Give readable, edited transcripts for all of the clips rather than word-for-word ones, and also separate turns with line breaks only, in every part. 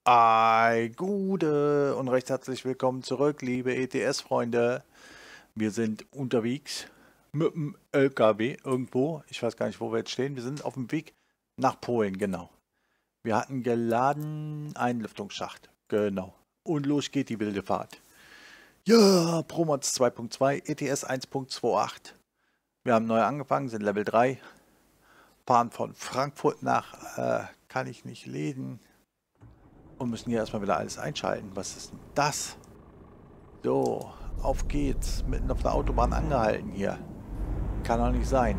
Gute und recht herzlich willkommen zurück, liebe ETS-Freunde. Wir sind unterwegs mit dem LKW irgendwo. Ich weiß gar nicht, wo wir jetzt stehen. Wir sind auf dem Weg nach Polen, genau. Wir hatten geladen einen Lüftungsschacht, genau. Und los geht die wilde Fahrt. Ja, Promods 2.2, ETS 1.28. Wir haben neu angefangen, sind Level 3. Fahren von Frankfurt nach, kann ich nicht lesen. Und müssen hier erstmal wieder alles einschalten. Was ist denn das? So, auf geht's. Mitten auf der Autobahn angehalten hier. Kann doch nicht sein.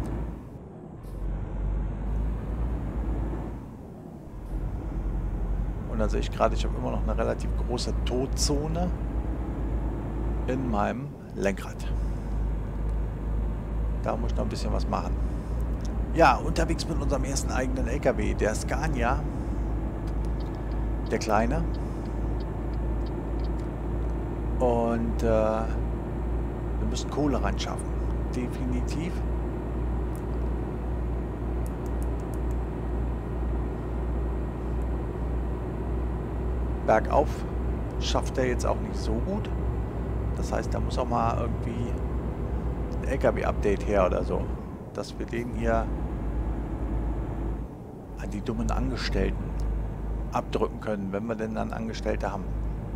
Und dann sehe ich gerade, ich habe immer noch eine relativ große Todzone in meinem Lenkrad. Da muss ich noch ein bisschen was machen. Ja, unterwegs mit unserem ersten eigenen LKW, der Scania. Der Kleine. Und wir müssen Kohle reinschaffen. Definitiv. Bergauf schafft er jetzt auch nicht so gut. Das heißt, da muss auch mal irgendwie ein LKW-Update her oder so. Dass wir den hier an die dummen Angestellten abdrücken können, wenn wir denn dann Angestellte haben.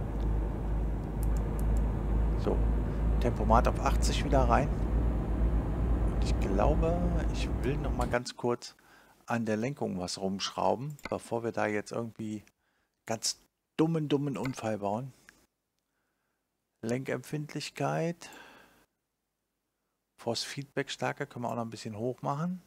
So, Tempomat auf 80 wieder rein. Und ich glaube, ich will noch mal ganz kurz an der Lenkung was rumschrauben, bevor wir da jetzt irgendwie ganz dummen Unfall bauen. Lenkempfindlichkeit. Force Feedback stärker können wir auch noch ein bisschen hoch machen.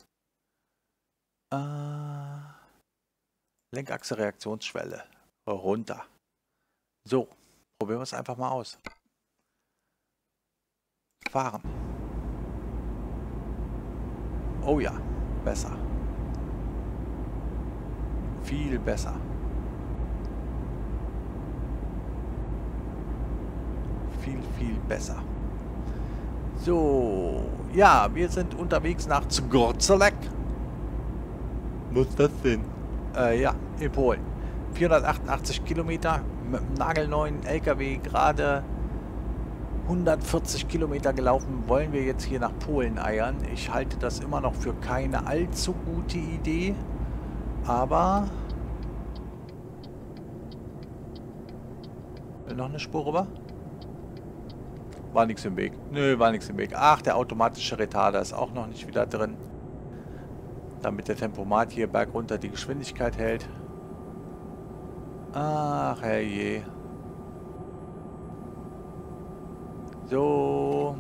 Lenkachse Reaktionsschwelle runter. So, probieren wir es einfach mal aus. Fahren. Oh ja, besser. Viel besser. Viel besser. So, ja, wir sind unterwegs nach Zgorzelec. Was ist das denn? Ja, in Polen. 488 Kilometer mit einem nagelneuen LKW, gerade 140 Kilometer gelaufen, wollen wir jetzt hier nach Polen eiern. Ich halte das immer noch für keine allzu gute Idee, aber... Will noch eine Spur rüber? War nichts im Weg. Nö, war nichts im Weg. Ach, der automatische Retarder ist auch noch nicht wieder drin. Damit der Tempomat hier bergunter die Geschwindigkeit hält. Ach, herrje. So.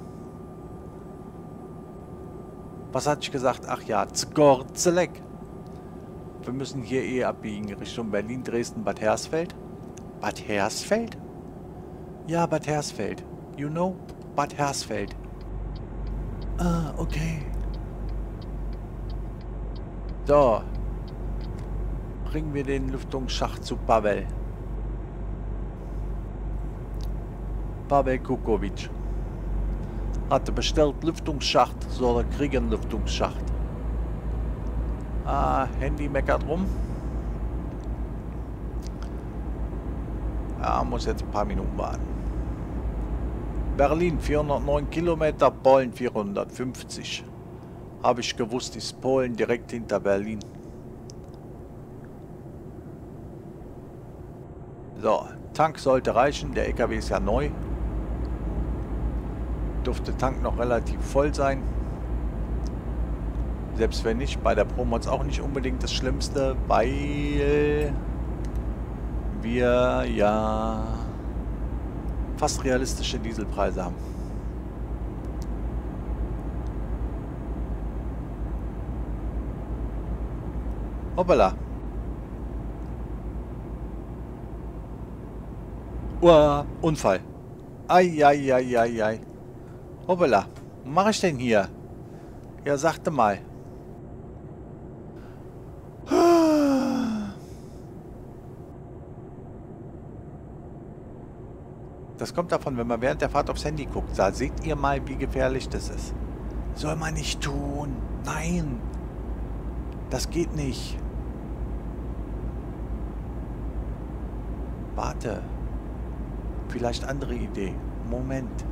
Was hatte ich gesagt? Ach ja, Zgorzelec. Wir müssen hier abbiegen Richtung Berlin, Dresden, Bad Hersfeld. Bad Hersfeld? Ja, Bad Hersfeld. You know? Bad Hersfeld. Ah, okay. So. Bringen wir den Lüftungsschacht zu Pavel. Pavel Kukovic. Hatte bestellt Lüftungsschacht, soll er kriegen Lüftungsschacht. Ah, Handy meckert rum. Ja, muss jetzt ein paar Minuten warten. Berlin 409 Kilometer, Polen 450. Habe ich gewusst, ist Polen direkt hinter Berlin. So, Tank sollte reichen, der LKW ist ja neu. Dürfte Tank noch relativ voll sein. Selbst wenn nicht, bei der Promods auch nicht unbedingt das Schlimmste, weil wir ja fast realistische Dieselpreise haben. Hoppala. Uah, Unfall. Ei. Hoppala. Was mache ich denn hier? Ja, sagte mal. Das kommt davon, wenn man während der Fahrt aufs Handy guckt. Da seht ihr mal, wie gefährlich das ist. Soll man nicht tun. Nein. Das geht nicht. Warte. Vielleicht andere Idee. Moment.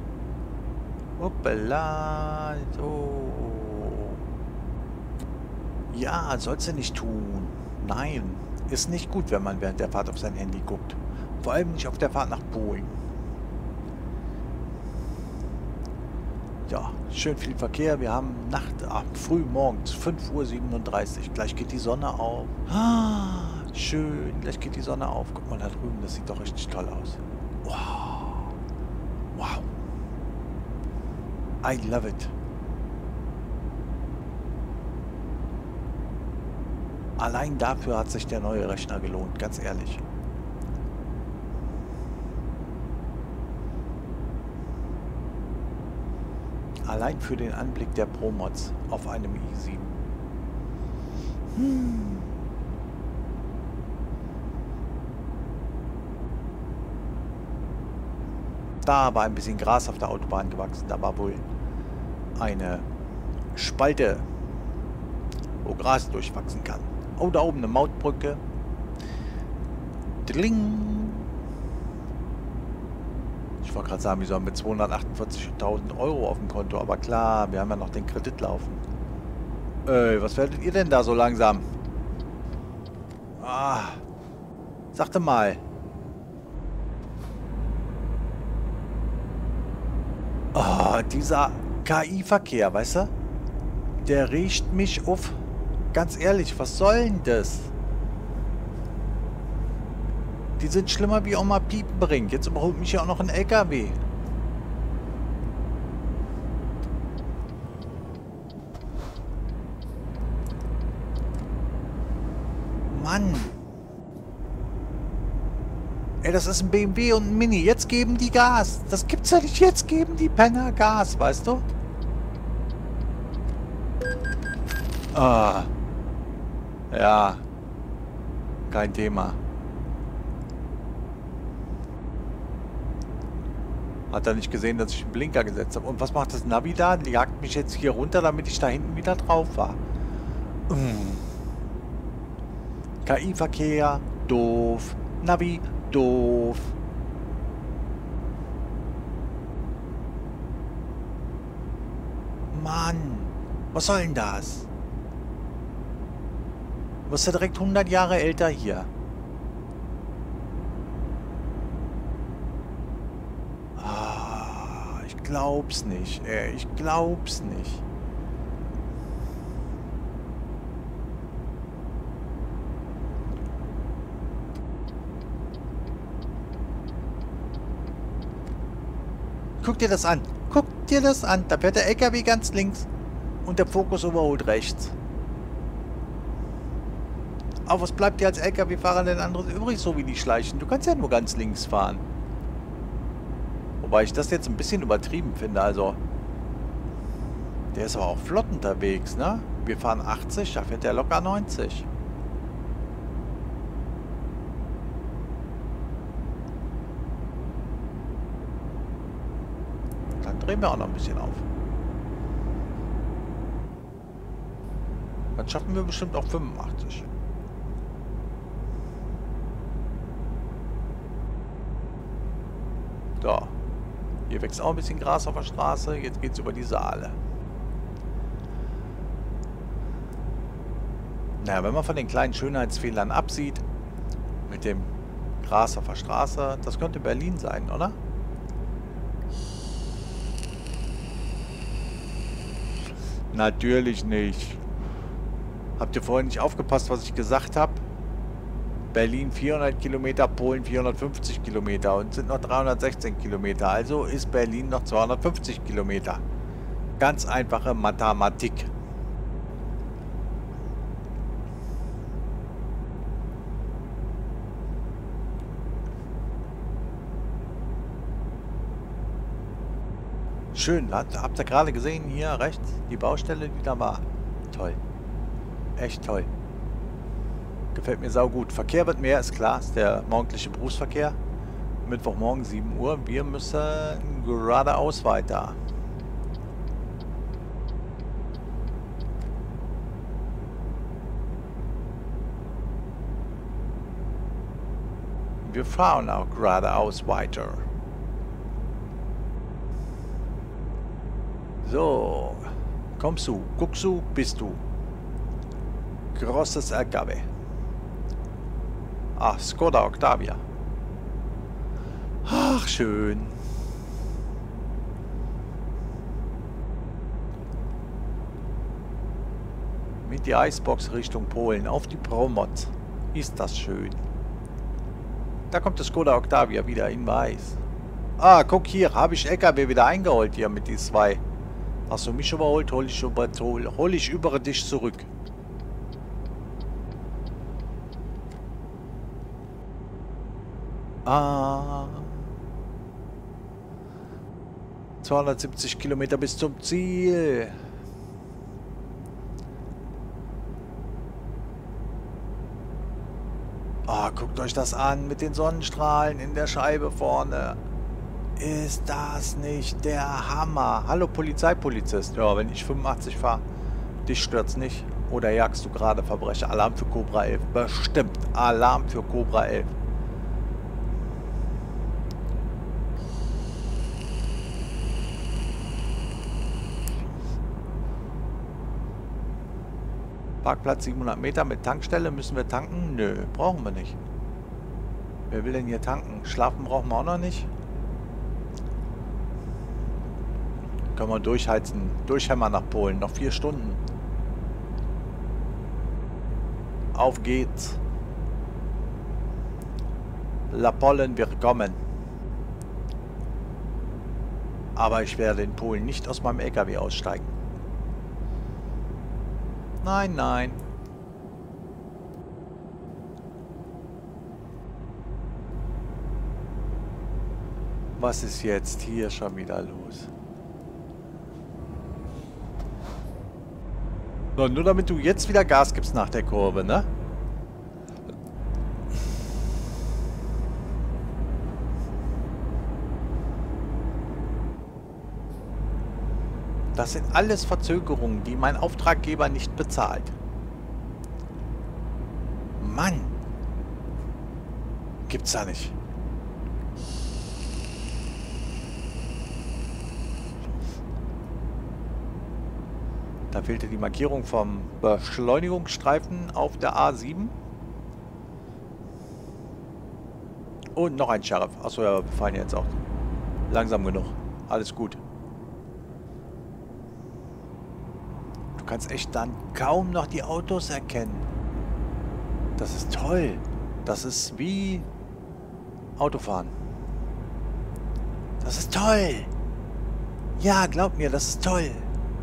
Hoppala. So. Ja, sollst du nicht tun. Nein. Ist nicht gut, wenn man während der Fahrt auf sein Handy guckt. Vor allem nicht auf der Fahrt nach Boeing. Ja, schön viel Verkehr. Wir haben früh morgens, 5:37 Uhr. Gleich geht die Sonne auf. Ah, schön, gleich geht die Sonne auf. Guck mal da drüben, das sieht doch richtig toll aus. Wow. Wow. I love it. Allein dafür hat sich der neue Rechner gelohnt, ganz ehrlich. Allein für den Anblick der Pro-Mods auf einem i7. Da war ein bisschen Gras auf der Autobahn gewachsen. Da war wohl eine Spalte, wo Gras durchwachsen kann. Oh, da oben eine Mautbrücke. Dling. Ich wollte gerade sagen, wir sollen mit 248.000 Euro auf dem Konto. Aber klar, wir haben ja noch den Kredit laufen. Was werdet ihr denn da so langsam? Ah, sagte mal. Oh, dieser KI-Verkehr, weißt du? Der riecht mich auf. Ganz ehrlich, was soll denn das? Die sind schlimmer wie Oma Piepenbrink. Jetzt überholt mich ja auch noch ein LKW. Mann. Ey, das ist ein BMW und ein Mini. Jetzt geben die Gas. Das gibt's ja nicht. Jetzt geben die Penner Gas, weißt du? Ah. Ja. Kein Thema. Hat er nicht gesehen, dass ich einen Blinker gesetzt habe. Und was macht das Navi da? Die jagt mich jetzt hier runter, damit ich da hinten wieder drauf war. KI-Verkehr, doof. Navi, doof. Mann, was soll denn das? Du bist ja direkt 100 Jahre älter hier. Ich glaub's nicht, ey. Ich glaub's nicht. Guck dir das an. Guck dir das an. Da fährt der LKW ganz links und der Fokus überholt rechts. Aber was bleibt dir als LKW-Fahrer denn anderes übrig, so wie die schleichen? Du kannst ja nur ganz links fahren. Wobei ich das jetzt ein bisschen übertrieben finde, also. Der ist aber auch flott unterwegs, ne? Wir fahren 80, da fährt der locker 90. Dann drehen wir auch noch ein bisschen auf. Dann schaffen wir bestimmt auch 85. So. Hier wächst auch ein bisschen Gras auf der Straße. Jetzt geht es über die Saale. Naja, wenn man von den kleinen Schönheitsfehlern absieht, mit dem Gras auf der Straße, das könnte Berlin sein, oder? Natürlich nicht. Habt ihr vorhin nicht aufgepasst, was ich gesagt habe? Berlin 400 Kilometer, Polen 450 Kilometer und sind noch 316 Kilometer. Also ist Berlin noch 250 Kilometer. Ganz einfache Mathematik. Schön, habt ihr gerade gesehen, hier rechts, die Baustelle, die da war. Toll. Echt toll. Gefällt mir saugut. Verkehr wird mehr, ist klar. Ist der morgendliche Berufsverkehr. Mittwochmorgen 7 Uhr. Wir müssen geradeaus weiter. Wir fahren auch geradeaus weiter. So. Kommst du? Guckst du? Bist du? Großes LKW. Ah, Skoda Octavia. Ach, schön. Mit die Icebox Richtung Polen auf die Promot. Ist das schön. Da kommt der Skoda Octavia wieder in weiß. Ah, guck hier, habe ich LKW wieder eingeholt hier mit die zwei. Hast du mich überholt, hol ich über dich zurück. Ah. 270 Kilometer bis zum Ziel. Ah, guckt euch das an mit den Sonnenstrahlen in der Scheibe vorne. Ist das nicht der Hammer? Hallo Polizist. Ja, wenn ich 85 fahre, dich stört's nicht. Oder jagst du gerade Verbrecher? Alarm für Cobra 11. Bestimmt. Alarm für Cobra 11. Parkplatz 700 Meter mit Tankstelle. Müssen wir tanken? Nö, brauchen wir nicht. Wer will denn hier tanken? Schlafen brauchen wir auch noch nicht. Können wir durchheizen. Durchhämmern nach Polen. Noch 4 Stunden. Auf geht's. La Pollen, wir kommen. Aber ich werde in Polen nicht aus meinem LKW aussteigen. Nein, nein. Was ist jetzt hier schon wieder los? So, nur damit du jetzt wieder Gas gibst nach der Kurve, ne? Das sind alles Verzögerungen, die mein Auftraggeber nicht bezahlt. Mann! Gibt's da nicht. Da fehlte die Markierung vom Beschleunigungsstreifen auf der A7. Und noch ein Sheriff. Achso, ja, wir fahren jetzt auch langsam genug. Alles gut. Du kannst echt dann kaum noch die Autos erkennen. Das ist toll. Das ist wie Autofahren. Das ist toll. Ja, glaub mir, das ist toll.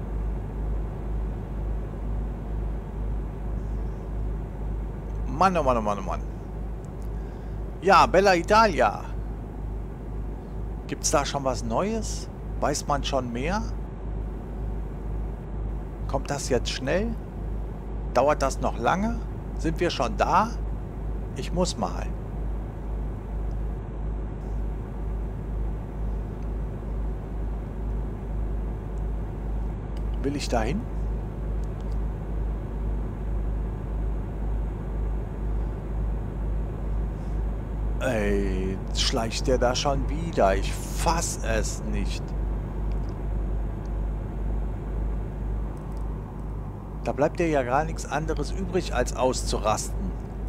Mann, oh Mann, oh Mann, oh Mann. Ja, Bella Italia. Gibt's da schon was Neues? Weiß man schon mehr? Kommt das jetzt schnell? Dauert das noch lange? Sind wir schon da? Ich muss mal. Will ich dahin? Ey, schleicht der da schon wieder? Ich fass es nicht. Da bleibt dir ja gar nichts anderes übrig, als auszurasten.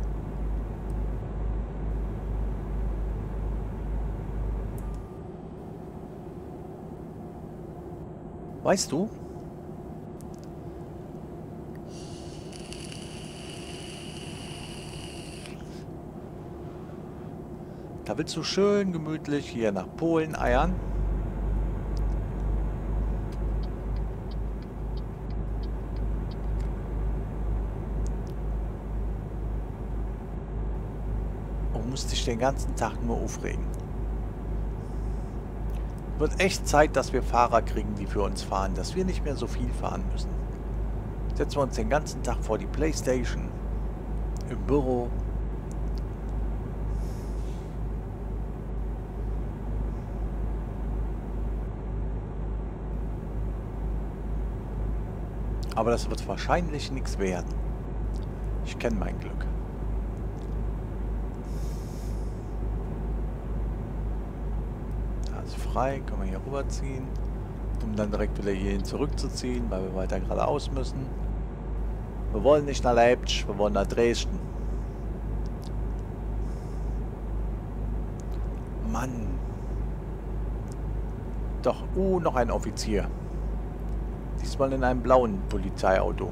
Weißt du? Da willst du schön gemütlich hier nach Polen eiern. Und musst dich den ganzen Tag nur aufregen. Wird echt Zeit, dass wir Fahrer kriegen, die für uns fahren, dass wir nicht mehr so viel fahren müssen. Setzen wir uns den ganzen Tag vor die Playstation, im Büro. Aber das wird wahrscheinlich nichts werden. Ich kenne mein Glück. frei. Können wir hier rüberziehen. Um dann direkt wieder hierhin zurückzuziehen, weil wir weiter geradeaus müssen. Wir wollen nicht nach Leipzig, wir wollen nach Dresden. Mann. Doch, noch ein Offizier. Diesmal in einem blauen Polizeiauto.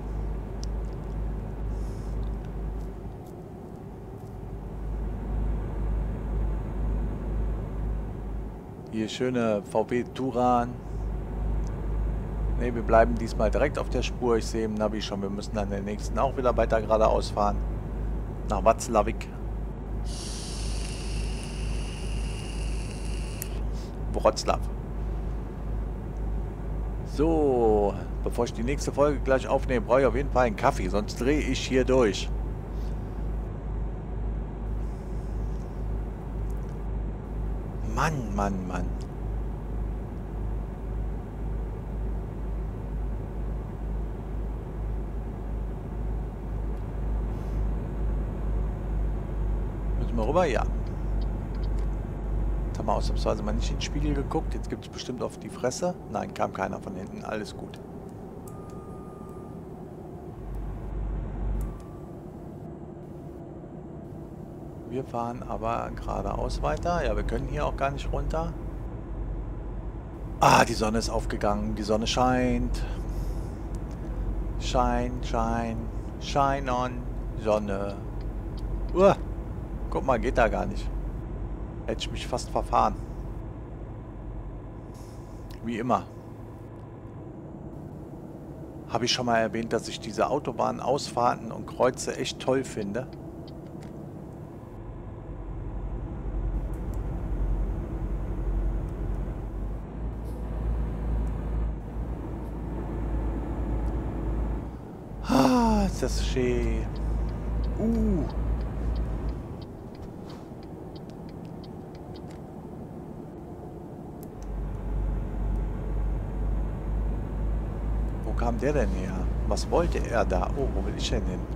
Hier schöne VW Touran. Ne, wir bleiben diesmal direkt auf der Spur. Ich sehe im Navi schon, wir müssen an der nächsten auch wieder weiter geradeaus fahren. Nach Watzlawick. Wroclaw. So, bevor ich die nächste Folge gleich aufnehme, brauche ich auf jeden Fall einen Kaffee, sonst drehe ich hier durch. Mann, Mann, Mann. Müssen wir rüber? Ja. Jetzt haben wir ausnahmsweise mal nicht in den Spiegel geguckt. Jetzt gibt es bestimmt auf die Fresse. Nein, kam keiner von hinten. Alles gut. Wir fahren aber geradeaus weiter. Ja, wir können hier auch gar nicht runter. Ah, die Sonne ist aufgegangen. Die Sonne scheint. Shine, shine, shine on. Sonne. Guck mal, geht da gar nicht. Hätte ich mich fast verfahren. Wie immer. Habe ich schon mal erwähnt, dass ich diese Autobahnausfahrten und Kreuze echt toll finde. Ist das schön. Wo kam der denn her? Was wollte er da? Oh, wo will ich denn hin?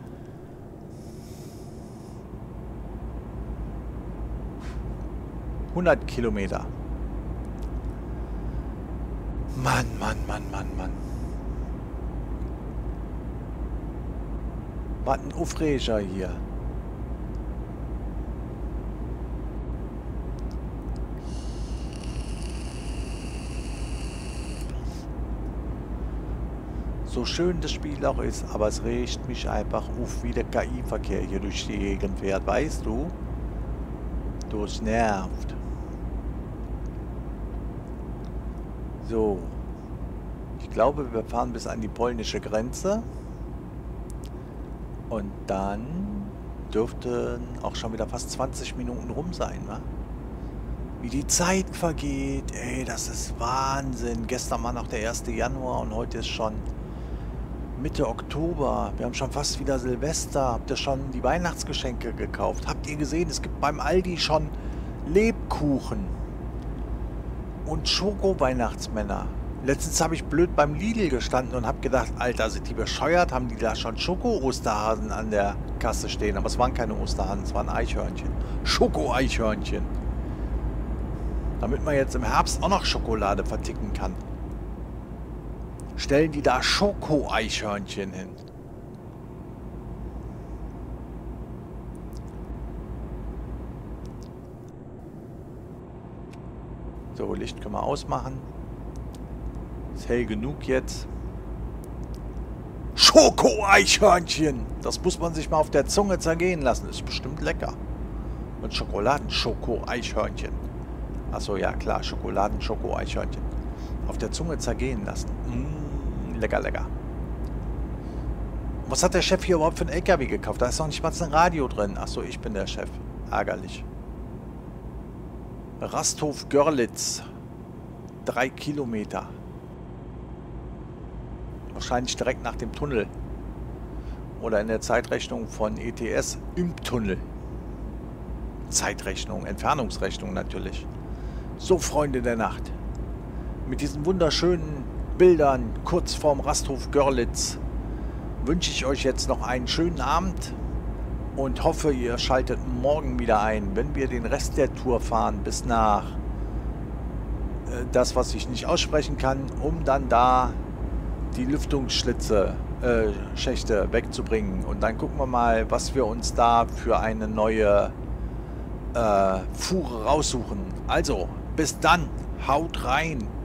...100 Kilometer. Mann, Mann, Mann, Mann, Mann. Was ein Aufreger hier. So schön das Spiel auch ist, aber es regt mich einfach auf, wie der KI-Verkehr hier durch die Gegend fährt. Weißt du? Das nervt. So. Ich glaube, wir fahren bis an die polnische Grenze. Und dann dürften auch schon wieder fast 20 Minuten rum sein, wa? Wie die Zeit vergeht, ey, das ist Wahnsinn. Gestern war noch der 1. Januar und heute ist schon Mitte Oktober. Wir haben schon fast wieder Silvester. Habt ihr schon die Weihnachtsgeschenke gekauft? Habt ihr gesehen, es gibt beim Aldi schon Lebkuchen und Schoko-Weihnachtsmänner. Letztens habe ich blöd beim Lidl gestanden und habe gedacht, Alter, sind die bescheuert? Haben die da schon Schoko-Osterhasen an der Kasse stehen? Aber es waren keine Osterhasen, es waren Eichhörnchen. Schoko-Eichhörnchen. Damit man jetzt im Herbst auch noch Schokolade verticken kann. Stellen die da Schoko-Eichhörnchen hin. So, Licht können wir ausmachen. Ist hell genug jetzt. Schoko-Eichhörnchen! Das muss man sich mal auf der Zunge zergehen lassen. Ist bestimmt lecker. Und Schokoladen-Schoko-Eichhörnchen. Achso, ja klar. Schokoladen-Schoko-Eichhörnchen. Auf der Zunge zergehen lassen. Lecker, lecker. Was hat der Chef hier überhaupt für einen LKW gekauft? Da ist noch nicht mal ein Radio drin. Achso, ich bin der Chef. Ärgerlich. Rasthof-Görlitz. 3 Kilometer. Wahrscheinlich direkt nach dem Tunnel. Oder in der Zeitrechnung von ETS im Tunnel. Zeitrechnung, Entfernungsrechnung natürlich. So, Freunde der Nacht. Mit diesen wunderschönen Bildern kurz vorm Rasthof Görlitz wünsche ich euch jetzt noch einen schönen Abend und hoffe, ihr schaltet morgen wieder ein, wenn wir den Rest der Tour fahren bis nach das, was ich nicht aussprechen kann, um dann da die Lüftungsschlitze, Schächte wegzubringen. Und dann gucken wir mal, was wir uns da für eine neue Fuhre raussuchen. Also, bis dann, haut rein!